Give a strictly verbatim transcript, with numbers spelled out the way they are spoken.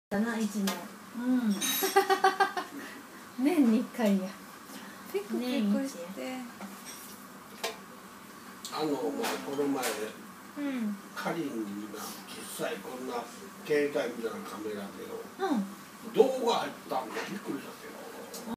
だな、一年。うん。年に一回や。 ピクピクして。 あの、まあ、この前。 うん。 カリンにな、小さいこんな携帯みたいなカメラでよ。 うん。 動画入ったんで、びっくりしたって。